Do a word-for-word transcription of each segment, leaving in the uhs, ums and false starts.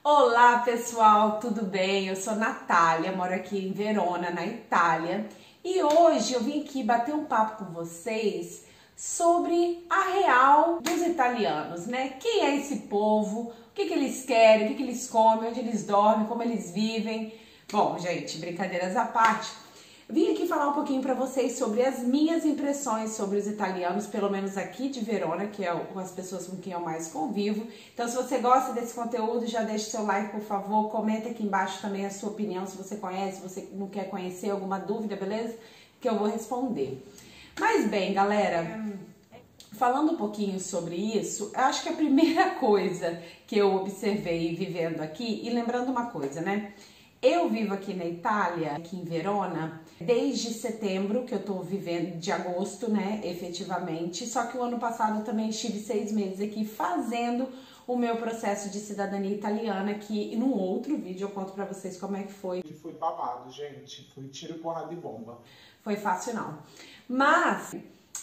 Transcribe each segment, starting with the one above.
Olá pessoal, tudo bem? Eu sou Natália, moro aqui em Verona, na Itália, e hoje eu vim aqui bater um papo com vocês sobre a real dos italianos, né? Quem é esse povo, o que, que eles querem, o que, que eles comem, onde eles dormem, como eles vivem. Bom, gente, brincadeiras à parte, vim aqui falar um pouquinho para vocês sobre as minhas impressões sobre os italianos, pelo menos aqui de Verona, que é as pessoas com quem eu mais convivo. Então, se você gosta desse conteúdo, já deixa seu like, por favor. Comenta aqui embaixo também a sua opinião, se você conhece, se você não quer conhecer, alguma dúvida, beleza? Que eu vou responder. Mas bem, galera, falando um pouquinho sobre isso, eu acho que a primeira coisa que eu observei vivendo aqui, e lembrando uma coisa, né? Eu vivo aqui na Itália, aqui em Verona, desde setembro, que eu tô vivendo, de agosto, né, efetivamente. Só que o ano passado eu também estive seis meses aqui fazendo o meu processo de cidadania italiana, que num outro vídeo eu conto pra vocês como é que foi. Que foi babado, gente. Foi tiro, porrada e bomba. Foi fácil, não. Mas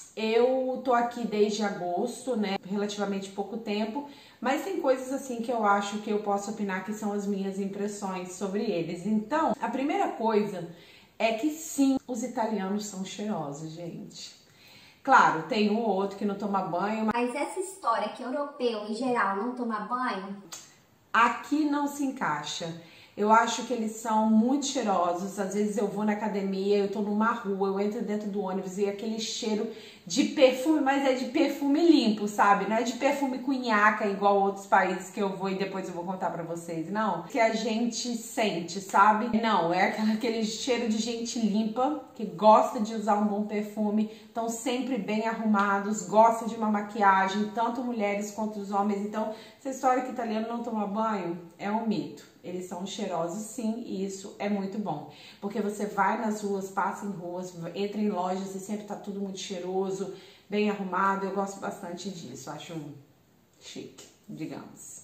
eu tô aqui desde agosto, né, relativamente pouco tempo, mas tem coisas assim que eu acho que eu posso opinar que são as minhas impressões sobre eles. Então, a primeira coisa é que sim, os italianos são cheirosos, gente. Claro, tem um ou outro que não toma banho, Mas essa história que europeu em geral não toma banho, aqui não se encaixa. Eu acho que eles são muito cheirosos. Às vezes eu vou na academia, eu tô numa rua, eu entro dentro do ônibus e aquele cheiro de perfume, mas é de perfume limpo, sabe? Não é de perfume cunhaca igual outros países que eu vou e depois eu vou contar pra vocês, não. Que a gente sente, sabe? Não, é aquele cheiro de gente limpa, que gosta de usar um bom perfume, estão sempre bem arrumados, gostam de uma maquiagem, tanto mulheres quanto os homens. Então, essa história que italiano não toma banho é um mito. Eles são cheirosos sim, e isso é muito bom. Porque você vai nas ruas, passa em ruas, entra em lojas e sempre tá tudo muito cheiroso, bem arrumado. Eu gosto bastante disso, acho chique, digamos.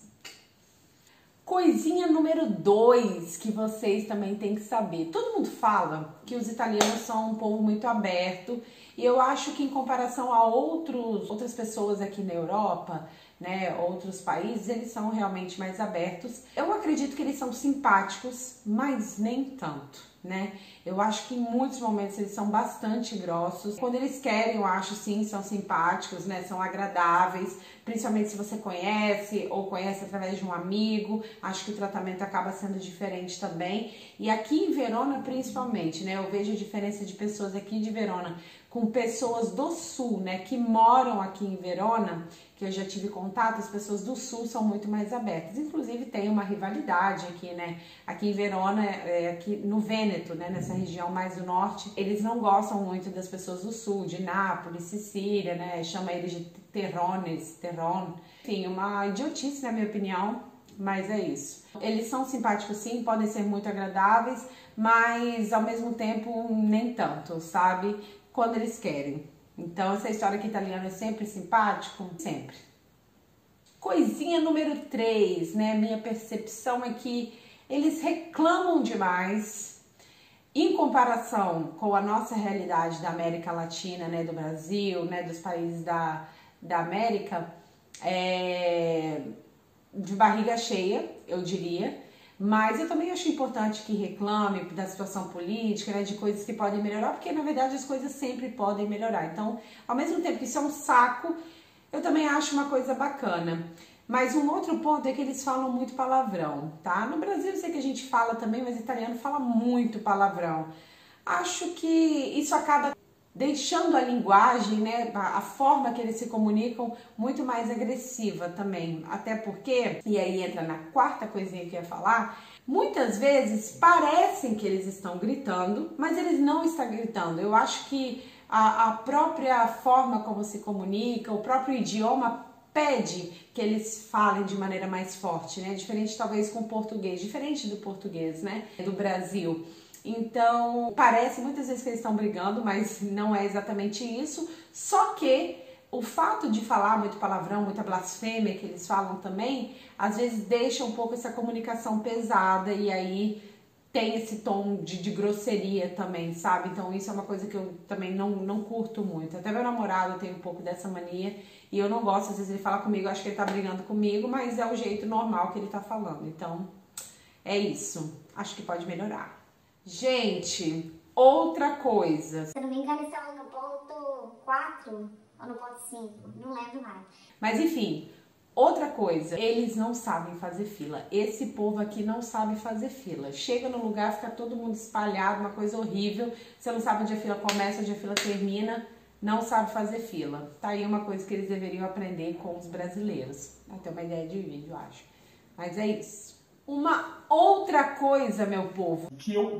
Coisinha número dois que vocês também têm que saber. Todo mundo fala que os italianos são um povo muito aberto, e eu acho que em comparação a outros, outras pessoas aqui na Europa, né, outros países, eles são realmente mais abertos. Eu acredito que eles são simpáticos, mas nem tanto, né? Eu acho que em muitos momentos eles são bastante grossos. Quando eles querem, eu acho sim, são simpáticos, né? São agradáveis, principalmente se você conhece ou conhece através de um amigo. Acho que o tratamento acaba sendo diferente também. E aqui em Verona, principalmente, né? Eu vejo a diferença de pessoas aqui de Verona com pessoas do sul, né? Que moram aqui em Verona, que eu já tive contato. As pessoas do sul são muito mais abertas. Inclusive tem uma rivalidade aqui, né? Aqui em Verona, é, aqui no Vêneto, né? Nessa região mais do norte, eles não gostam muito das pessoas do sul, de Nápoles, Sicília, né? Chama eles de terrones, terron. Enfim, uma idiotice na minha opinião, mas é isso. Eles são simpáticos sim, podem ser muito agradáveis, mas ao mesmo tempo nem tanto, sabe? Quando eles querem. Então, essa história que italiano é sempre simpático, sempre. Coisinha número três, né? Minha percepção é que eles reclamam demais em comparação com a nossa realidade da América Latina, né? Do Brasil, né? Dos países da, da América, é, de barriga cheia, eu diria. Mas eu também acho importante que reclame da situação política, né, de coisas que podem melhorar, porque na verdade as coisas sempre podem melhorar. Então, ao mesmo tempo que isso é um saco, eu também acho uma coisa bacana. Mas um outro ponto é que eles falam muito palavrão, tá? No Brasil eu sei que a gente fala também, mas o italiano fala muito palavrão. Acho que isso acaba deixando a linguagem, né, a forma que eles se comunicam muito mais agressiva também. Até porque, e aí entra na quarta coisinha que eu ia falar, muitas vezes parecem que eles estão gritando, mas eles não estão gritando. Eu acho que a, a própria forma como se comunica, o próprio idioma pede que eles falem de maneira mais forte, né? Diferente talvez com o português, diferente do português, né, do Brasil. Então, parece muitas vezes que eles estão brigando, mas não é exatamente isso. Só que o fato de falar muito palavrão, muita blasfêmia que eles falam também, às vezes deixa um pouco essa comunicação pesada e aí tem esse tom de, de grosseria também, sabe? Então isso é uma coisa que eu também não, não curto muito. Até meu namorado tem um pouco dessa mania e eu não gosto, às vezes ele fala comigo, eu acho que ele tá brigando comigo, mas é o jeito normal que ele tá falando. Então é isso, acho que pode melhorar. Gente, outra coisa. Se eu não me engano, estava no ponto quatro ou no ponto cinco, não lembro mais. Mas enfim, outra coisa, eles não sabem fazer fila. Esse povo aqui não sabe fazer fila. Chega no lugar, fica todo mundo espalhado, uma coisa horrível. Você não sabe onde a fila começa, onde a fila termina. Não sabe fazer fila. Tá aí uma coisa que eles deveriam aprender com os brasileiros. Até uma ideia de vídeo, eu acho. Mas é isso. Uma outra coisa, meu povo, que eu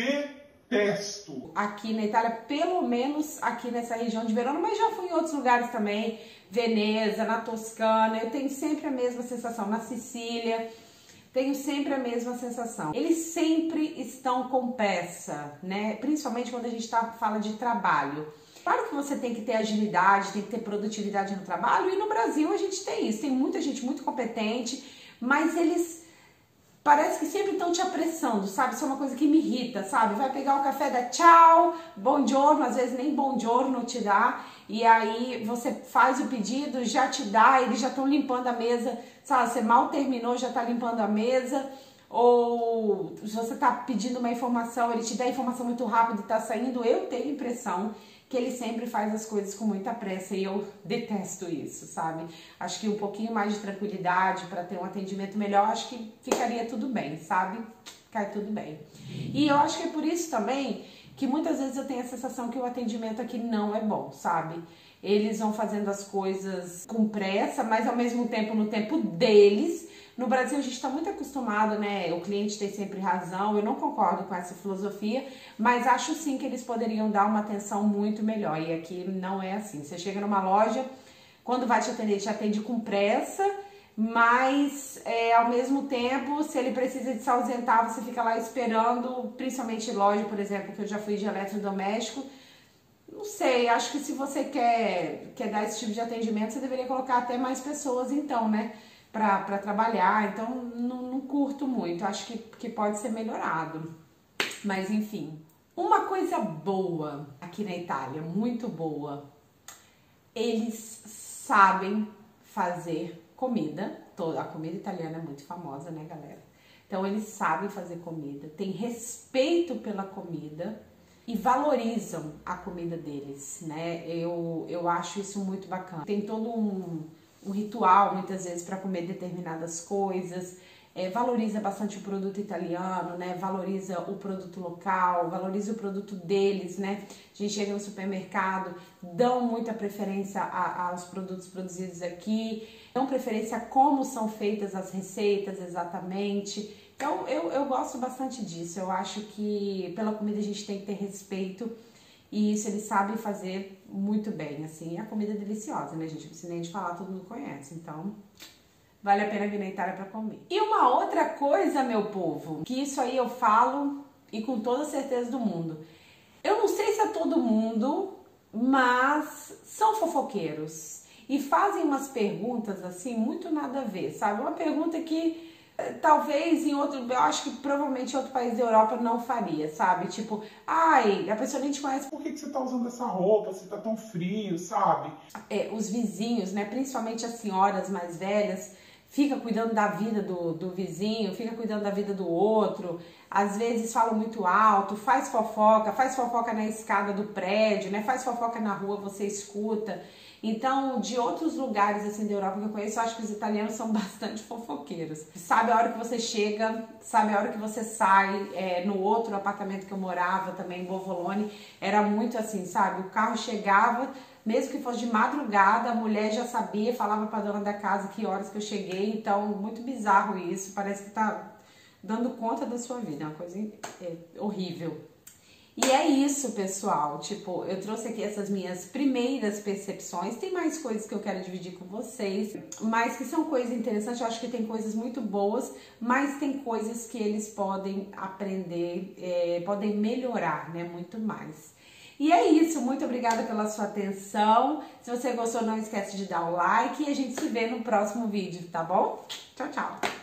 detesto aqui na Itália, pelo menos aqui nessa região de Verona, mas já fui em outros lugares também, Veneza, na Toscana, eu tenho sempre a mesma sensação, na Sicília, tenho sempre a mesma sensação. Eles sempre estão com pressa, né? Principalmente quando a gente tá, fala de trabalho. Claro que você tem que ter agilidade, tem que ter produtividade no trabalho, e no Brasil a gente tem isso, tem muita gente muito competente, mas eles parece que sempre estão te apressando, sabe? Isso é uma coisa que me irrita, sabe? Vai pegar o café, dá tchau, buongiorno, às vezes nem buongiorno te dá, e aí você faz o pedido, já te dá, eles já estão limpando a mesa, sabe? Você mal terminou, já tá limpando a mesa, ou se você tá pedindo uma informação, ele te dá a informação muito rápido e tá saindo. Eu tenho a impressão que ele sempre faz as coisas com muita pressa e eu detesto isso, sabe? Acho que um pouquinho mais de tranquilidade para ter um atendimento melhor, acho que ficaria tudo bem, sabe? Cai tudo bem. E eu acho que é por isso também que muitas vezes eu tenho a sensação que o atendimento aqui não é bom, sabe? Eles vão fazendo as coisas com pressa, mas ao mesmo tempo no tempo deles. No Brasil a gente está muito acostumado, né? O cliente tem sempre razão. Eu não concordo com essa filosofia, mas acho sim que eles poderiam dar uma atenção muito melhor. E aqui não é assim. Você chega numa loja, quando vai te atender, te atende com pressa, mas é, ao mesmo tempo, se ele precisa de se ausentar, você fica lá esperando, principalmente loja, por exemplo, que eu já fui de eletrodoméstico. Não sei, acho que se você quer, quer dar esse tipo de atendimento, você deveria colocar até mais pessoas então, né? Para trabalhar, então não, não curto muito, acho que, que pode ser melhorado. Mas enfim, uma coisa boa aqui na Itália, muito boa, eles sabem fazer comida. A comida italiana é muito famosa, né, galera? Então eles sabem fazer comida, têm respeito pela comida e valorizam a comida deles, né? Eu, eu acho isso muito bacana. Tem todo um, um ritual, muitas vezes, para comer determinadas coisas. É, valoriza bastante o produto italiano, né? Valoriza o produto local, valoriza o produto deles, né? A gente chega no supermercado, dão muita preferência a, aos produtos produzidos aqui, dão preferência a como são feitas as receitas exatamente. Então eu, eu gosto bastante disso. Eu acho que pela comida a gente tem que ter respeito e isso eles sabem fazer muito bem, assim. A comida é deliciosa, né, gente? Não precisa nem de falar, todo mundo conhece, então vale a pena vir na Itália para comer. E uma outra coisa, meu povo, que isso aí eu falo e com toda certeza do mundo. Eu não sei se é todo mundo, mas são fofoqueiros e fazem umas perguntas assim muito nada a ver, sabe? Uma pergunta que talvez em outro, eu acho que provavelmente em outro país da Europa não faria, sabe? Tipo, ai, a pessoa nem te conhece. Por que, que você tá usando essa roupa? Você tá tão frio, sabe? É, os vizinhos, né? Principalmente as senhoras mais velhas, fica cuidando da vida do, do vizinho, fica cuidando da vida do outro, às vezes fala muito alto, faz fofoca, faz fofoca na escada do prédio, né? Faz fofoca na rua, você escuta. Então, de outros lugares assim da Europa que eu conheço, eu acho que os italianos são bastante fofoqueiros. Sabe a hora que você chega, sabe a hora que você sai. É, no outro apartamento que eu morava também, em Bovolone, era muito assim, sabe? O carro chegava, mesmo que fosse de madrugada, a mulher já sabia, falava pra dona da casa que horas que eu cheguei. Então, muito bizarro isso, parece que tá dando conta da sua vida, é uma coisa é, horrível. E é isso, pessoal, tipo, eu trouxe aqui essas minhas primeiras percepções, tem mais coisas que eu quero dividir com vocês, mas que são coisas interessantes, eu acho que tem coisas muito boas, mas tem coisas que eles podem aprender, é, podem melhorar, né, muito mais. E é isso, muito obrigada pela sua atenção, se você gostou não esquece de dar o like e a gente se vê no próximo vídeo, tá bom? Tchau, tchau!